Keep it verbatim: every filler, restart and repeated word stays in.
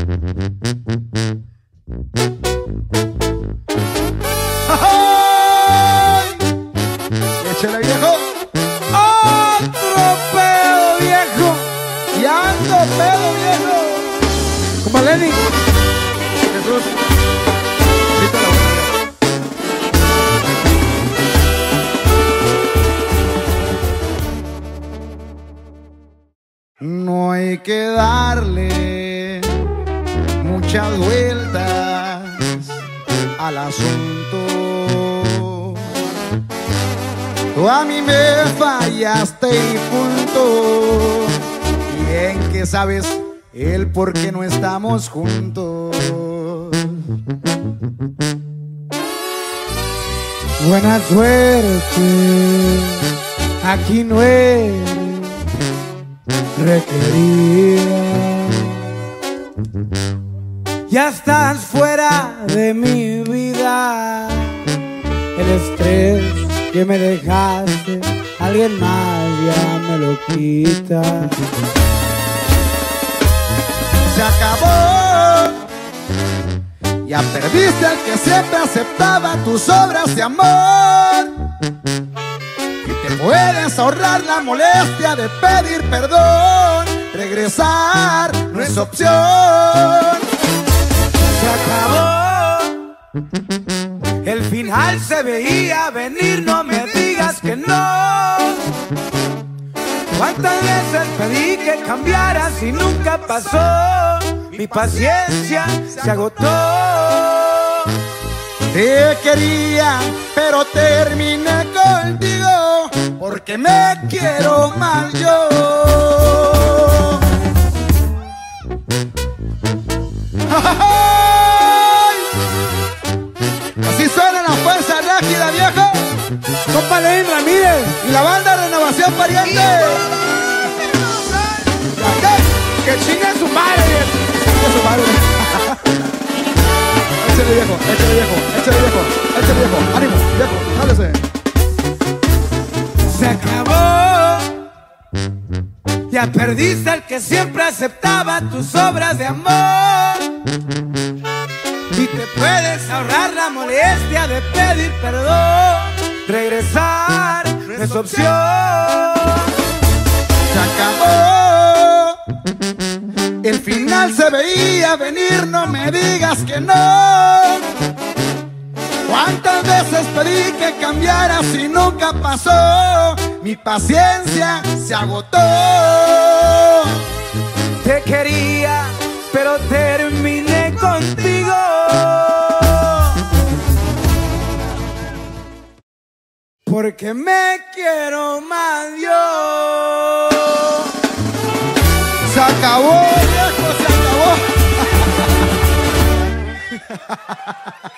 ¡Ay! ¡Échale, viejo! ¡Otro pedo, viejo! ¡Y ando pedo, viejo! ¡Como Lenny! Jesús. Quita la boca. No hay que darle muchas vueltas al asunto. Tú a mí me fallaste y punto. Bien que sabes el por qué no estamos juntos. Buena suerte, aquí no es requerida. Ya estás fuera de mi vida. El estrés que me dejaste, alguien más ya me lo quita. Se acabó. Ya perdiste al que siempre aceptaba tus obras de amor. Y te puedes ahorrar la molestia de pedir perdón. Regresar no es opción. Se acabó. El final se veía venir, no me digas que no. ¿Cuántas veces pedí que cambiaras y nunca pasó? Mi paciencia se agotó. Te quería, pero terminé contigo, porque me quiero mal yo. ¡Ay! Así suena la fuerza rígida, viejo. Compa Lenín Ramírez y la banda Renovación Pariente. Que chingue su madre, chingue su madre. Échale, viejo, échale, viejo, échale, viejo, échale, viejo. Ánimo, viejo, jálese. Se acabó. Ya perdiste al que siempre aceptaba tus obras de amor. Y te puedes ahorrar la molestia de pedir perdón. Regresar no es opción. Se acabó. El final se veía venir, no me digas que no. ¿Cuántas veces pedí que cambiaras y nunca pasó? Mi paciencia se agotó. Te quería, pero terminé contigo. Porque me quiero más yo. Se acabó, viejo, se acabó.